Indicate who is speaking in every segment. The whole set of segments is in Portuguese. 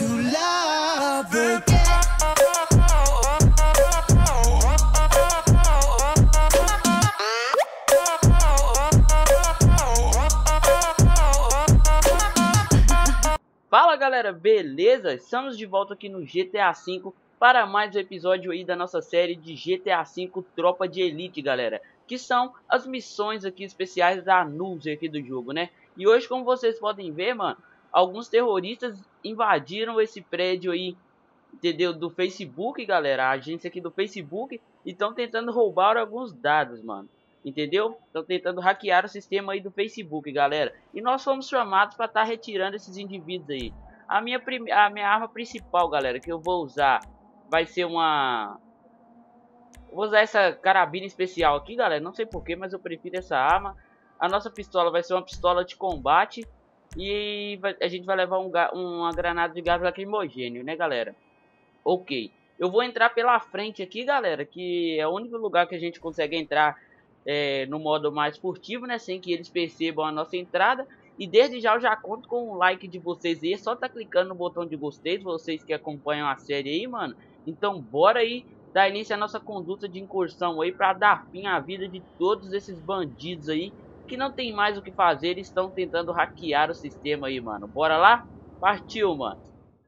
Speaker 1: love again.
Speaker 2: Fala galera, beleza? Estamos de volta aqui no GTA V para mais um episódio aí da nossa série de GTA V Tropa de Elite, galera. Que são as missões aqui especiais da Nuse aqui do jogo, né? E hoje, como vocês podem ver, mano, alguns terroristas invadiram esse prédio aí, entendeu? Do Facebook, galera, a agência aqui do Facebook, e estão tentando roubar alguns dados, mano. Entendeu? Estão tentando hackear o sistema aí do Facebook, galera. E nós fomos chamados para estar retirando esses indivíduos aí. A minha arma principal, galera, que eu vou usar vai ser uma... Vou usar essa carabina especial aqui, galera. Não sei porquê, mas eu prefiro essa arma. A nossa pistola vai ser uma pistola de combate. E a gente vai levar uma granada de gás lacrimogêneo, né, galera? Ok. Eu vou entrar pela frente aqui, galera, que é o único lugar que a gente consegue entrar no modo mais furtivo, né, sem que eles percebam a nossa entrada. E desde já eu já conto com o like de vocês aí, é só tá clicando no botão de gostei, vocês que acompanham a série aí, mano. Então bora aí dar início à nossa conduta de incursão aí, pra dar fim à vida de todos esses bandidos aí, que não tem mais o que fazer, eles estão tentando hackear o sistema aí, mano. Bora lá? Partiu, mano.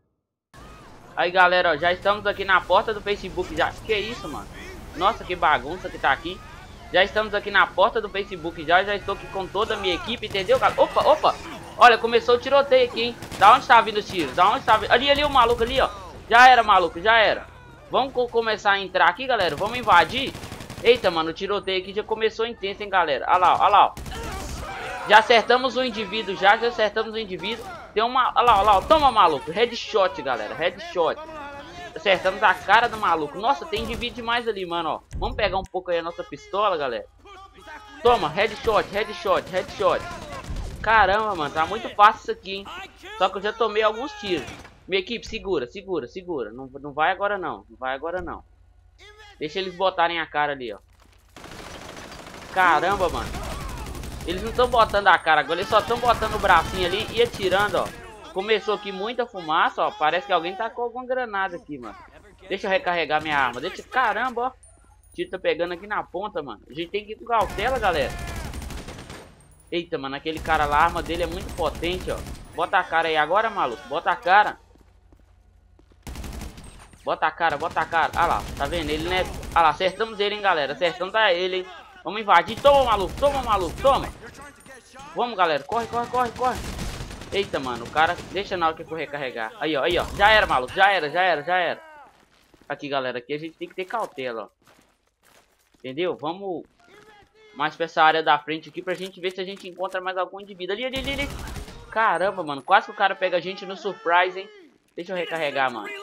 Speaker 2: Aí galera, ó, já estamos aqui na porta do Facebook já. Que isso, mano? Nossa, que bagunça que tá aqui. Já estamos aqui na porta do Facebook já estou aqui com toda a minha equipe, entendeu, cara? Opa, opa! Olha, começou o tiroteio aqui, hein? Da onde tá vindo os tiros? Da onde tá vindo? Ali, o maluco ali, ó. Já era, maluco, já era. Vamos começar a entrar aqui, galera. Vamos invadir. Eita, mano, o tiroteio aqui já começou intenso, hein, galera? Olha lá, olha lá, ó. Já acertamos o indivíduo, já acertamos o indivíduo. Tem uma... Olha lá, ó. Toma, maluco. Headshot, galera, headshot. Acertamos a cara do maluco. Nossa, tem indivíduo demais ali, mano, ó. Vamos pegar um pouco aí a nossa pistola, galera. Toma, headshot, headshot, headshot. Caramba, mano, tá muito fácil isso aqui, hein. Só que eu já tomei alguns tiros. Minha equipe, segura, segura, segura. Não vai agora não, não vai agora não. Deixa eles botarem a cara ali, ó. Caramba, mano. Eles não estão botando a cara agora, eles só estão botando o bracinho ali e atirando, ó. Começou aqui muita fumaça, ó. Parece que alguém tá com alguma granada aqui, mano. Deixa eu recarregar minha arma. Deixa... Caramba, ó. O tiro tá pegando aqui na ponta, mano. A gente tem que ir com cautela, galera. Eita, mano. Aquele cara lá, a arma dele é muito potente, ó. Bota a cara aí agora, maluco. Bota a cara. Bota a cara, bota a cara. Ah lá, tá vendo? Ele, né? Ah lá, acertamos ele, hein, galera. Acertamos a ele, hein. Vamos invadir. Toma, maluco. Toma, maluco. Toma. Vamos, galera. Corre, corre, corre, corre. Eita, mano, o cara... Deixa na hora que eu recarregar. Aí, ó, aí, ó. Já era, maluco. Já era, já era, já era. Aqui, galera. Aqui a gente tem que ter cautela, ó. Entendeu? Vamos mais pra essa área da frente aqui pra gente ver se a gente encontra mais algum indivíduo. Ali, ali, ali, ali. Caramba, mano. Quase que o cara pega a gente no surprise, hein. Deixa eu recarregar, mano.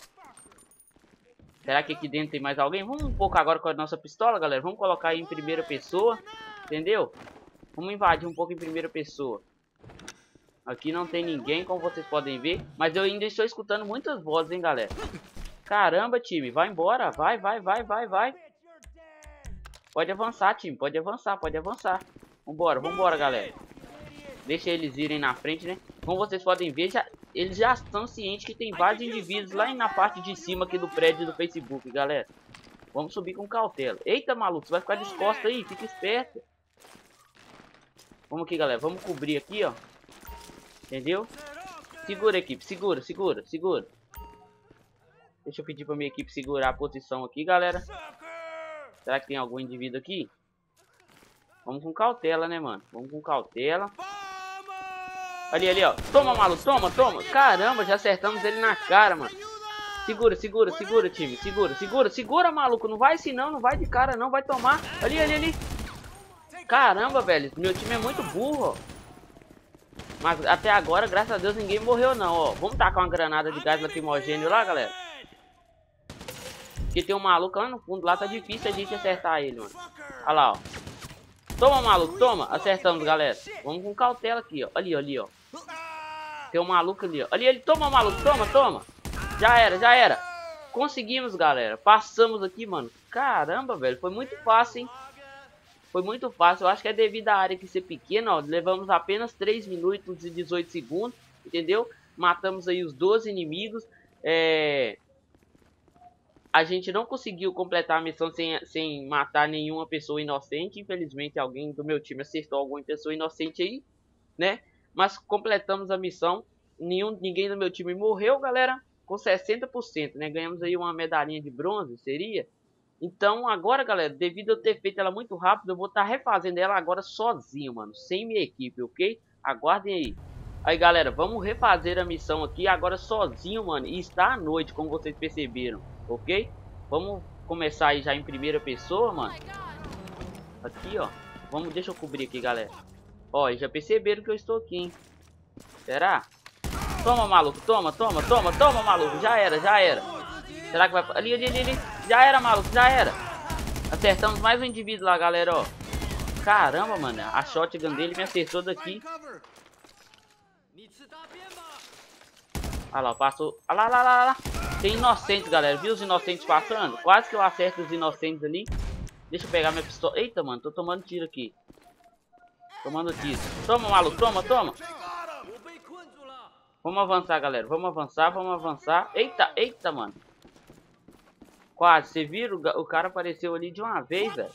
Speaker 2: Será que aqui dentro tem mais alguém? Vamos um pouco agora com a nossa pistola, galera. Vamos colocar aí em primeira pessoa. Entendeu? Vamos invadir um pouco em primeira pessoa. Aqui não tem ninguém, como vocês podem ver. Mas eu ainda estou escutando muitas vozes, hein, galera. Caramba, time. Vai embora. Vai, vai, vai, vai, vai. Pode avançar, time. Pode avançar, pode avançar. Vambora, vambora, galera. Deixa eles irem na frente, né? Como vocês podem ver, eles já estão cientes que tem vários indivíduos lá na parte de cima aqui do prédio do Facebook, galera. Vamos subir com cautela. Eita, maluco. Você vai ficar descosta aí. Fica esperto. Vamos aqui, galera. Vamos cobrir aqui, ó. Entendeu? Segura, equipe. Segura, segura, segura. Deixa eu pedir pra minha equipe segurar a posição aqui, galera. Será que tem algum indivíduo aqui? Vamos com cautela, né, mano? Vamos com cautela. Ali, ali, ó. Toma, maluco. Toma, toma. Caramba, já acertamos ele na cara, mano. Segura, segura, segura, time. Segura, segura, segura, maluco. Não vai assim, não. Não vai de cara, não. Vai tomar. Ali, ali, ali. Caramba, velho. Meu time é muito burro, ó. Mas até agora, graças a Deus, ninguém morreu não, ó. Vamos tacar uma granada de gás lacrimogêneo lá, galera. Porque tem um maluco lá no fundo, lá tá difícil a gente acertar ele, mano. Olha lá, ó. Toma, maluco, toma. Acertamos, galera. Vamos com cautela aqui, ó. Ali, ali, ó. Tem um maluco ali, ó. Ali, ele. Toma, maluco, toma, toma. Já era, já era. Conseguimos, galera. Passamos aqui, mano. Caramba, velho. Foi muito fácil, hein. Foi muito fácil, eu acho que é devido à área que ser pequena, ó, levamos apenas 3 minutos e 18 segundos, entendeu? matamos aí os 12 inimigos. A gente não conseguiu completar a missão sem matar nenhuma pessoa inocente. Infelizmente alguém do meu time acertou alguma pessoa inocente aí, né? Mas completamos a missão. Ninguém do meu time morreu, galera. Com 60%, né? Ganhamos aí uma medalhinha de bronze, seria? Então agora, galera, devido a eu ter feito ela muito rápido, eu vou estar refazendo ela agora sozinho, mano. Sem minha equipe, ok? Aguardem aí. Aí, galera, vamos refazer a missão aqui agora sozinho, mano. E está à noite, como vocês perceberam, ok? Vamos começar aí já em primeira pessoa, mano. Aqui, ó. Deixa eu cobrir aqui, galera. Ó, já perceberam que eu estou aqui, hein? Será? Toma, maluco. Toma, maluco. Já era. Será que vai... Ali. Já era, maluco. Já era. Acertamos mais um indivíduo lá, galera, ó. Caramba, mano. A shotgun dele me acertou daqui. Olha lá, passou. Olha lá. Tem inocentes, galera. Viu os inocentes passando? Quase que eu acerto os inocentes ali. Deixa eu pegar minha pistola. Eita, mano. Tô tomando tiro aqui. Tomando tiro. Toma, maluco. Toma. Vamos avançar, galera. Vamos avançar. Eita, mano. Quase. Você viram? O cara apareceu ali de uma vez, velho.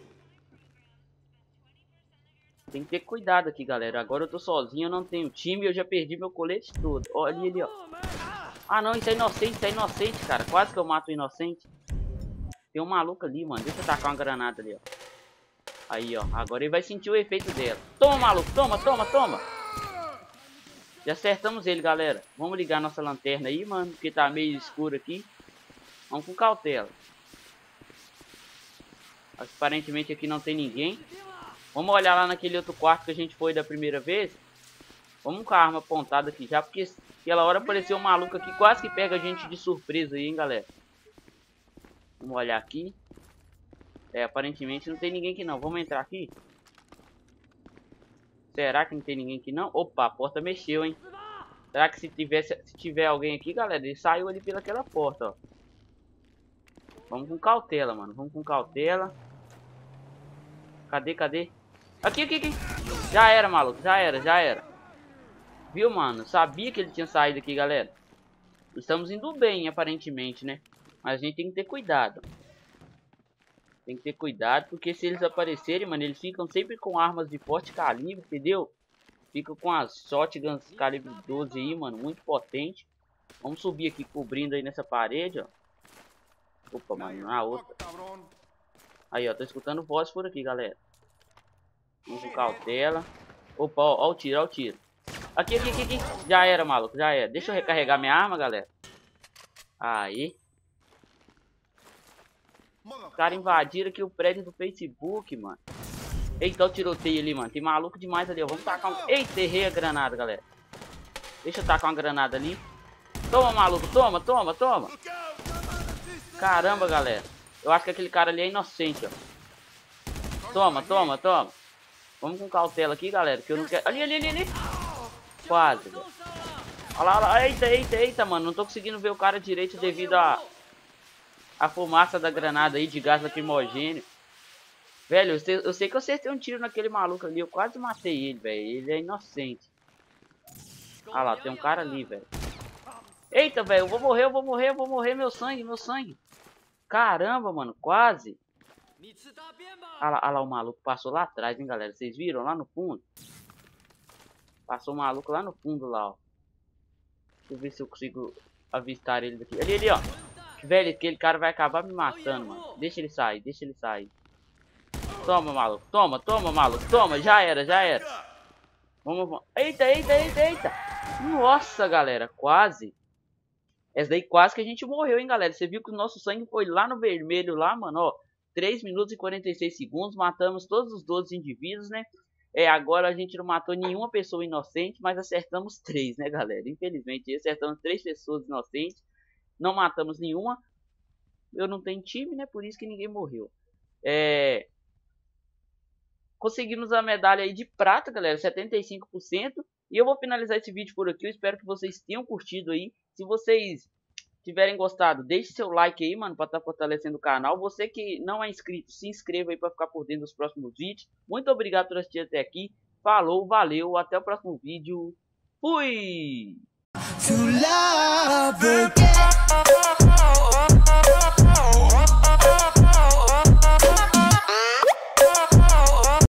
Speaker 2: Tem que ter cuidado aqui, galera. Agora eu tô sozinho, eu não tenho time e eu já perdi meu colete todo. Olha ali, ó. Ah, não. Isso é inocente, cara. Quase que eu mato o inocente. Tem um maluco ali, mano. Deixa eu tacar uma granada ali, ó. Aí, ó. Agora ele vai sentir o efeito dela. Toma, maluco. Toma. Já acertamos ele, galera. Vamos ligar nossa lanterna aí, mano. Porque tá meio escuro aqui. Vamos com cautela. Aparentemente aqui não tem ninguém. Vamos olhar lá naquele outro quarto que a gente foi da primeira vez. Vamos com a arma apontada aqui já. Porque aquela hora apareceu um maluco aqui. Quase que pega a gente de surpresa aí, hein, galera. Vamos olhar aqui. Aparentemente não tem ninguém aqui não. Vamos entrar aqui. Será que não tem ninguém aqui não? Opa, a porta mexeu, hein? Será que se tiver alguém aqui, galera, ele saiu ali pelaquela porta, ó. Vamos com cautela, mano. Vamos com cautela. Cadê? Aqui. Já era, maluco. Já era. Viu, mano? Sabia que ele tinha saído aqui, galera. Estamos indo bem, aparentemente, né? Mas a gente tem que ter cuidado. Tem que ter cuidado, porque se eles aparecerem, mano, eles ficam sempre com armas de forte calibre, entendeu? Ficam com as shotguns calibre 12 aí, mano, muito potente. Vamos subir aqui cobrindo aí nessa parede, ó. Opa, mano, na outra. Aí, ó, tô escutando voz por aqui, galera. Vamos com cautela. Opa, ó o tiro. Aqui. Já era, maluco, já era. Deixa eu recarregar minha arma, galera. Aí. Os caras invadiram aqui o prédio do Facebook, mano. Eita, o tiroteio ali, mano. Tem maluco demais ali, ó. Vamos tacar um... Eita, errei a granada, galera. Deixa eu tacar uma granada ali. Toma, maluco. Toma. Caramba, galera. Eu acho que aquele cara ali é inocente, ó. Toma. Vamos com cautela aqui, galera. Que eu não quero... Ali. Quase, velho. Olha lá. Eita, mano. Não tô conseguindo ver o cara direito devido a fumaça da granada aí de gás lacrimogêneo. Velho, eu sei que eu acertei um tiro naquele maluco ali. Eu quase matei ele, velho. Ele é inocente. Ah lá, tem um cara ali, velho. Eita, velho, eu vou morrer. Meu sangue. Caramba, mano, quase. Ah lá, o maluco passou lá atrás, hein, galera. Vocês viram? Lá no fundo. Passou o maluco lá no fundo, lá, ó. Deixa eu ver se eu consigo avistar ele daqui. Ali, ó. Velho, aquele cara vai acabar me matando, mano. Deixa ele sair. Toma, maluco. Toma, maluco. Toma, já era. Vamos. Eita. Nossa, galera, quase. Essa daí quase que a gente morreu, hein, galera. Você viu que o nosso sangue foi lá no vermelho, lá, mano, ó. 3 minutos e 46 segundos. Matamos todos os 12 indivíduos, né? Agora a gente não matou nenhuma pessoa inocente, mas acertamos 3, né, galera? Infelizmente, acertamos 3 pessoas inocentes. Não matamos nenhuma. Eu não tenho time, né? Por isso que ninguém morreu. Conseguimos a medalha aí de prata, galera. 75%. E eu vou finalizar esse vídeo por aqui. Eu espero que vocês tenham curtido aí. Se vocês tiverem gostado, deixe seu like aí, mano, para estar fortalecendo o canal. Você que não é inscrito, se inscreva aí para ficar por dentro dos próximos vídeos. Muito obrigado por assistir até aqui. Falou, valeu, até o próximo vídeo. Fui!
Speaker 1: love again.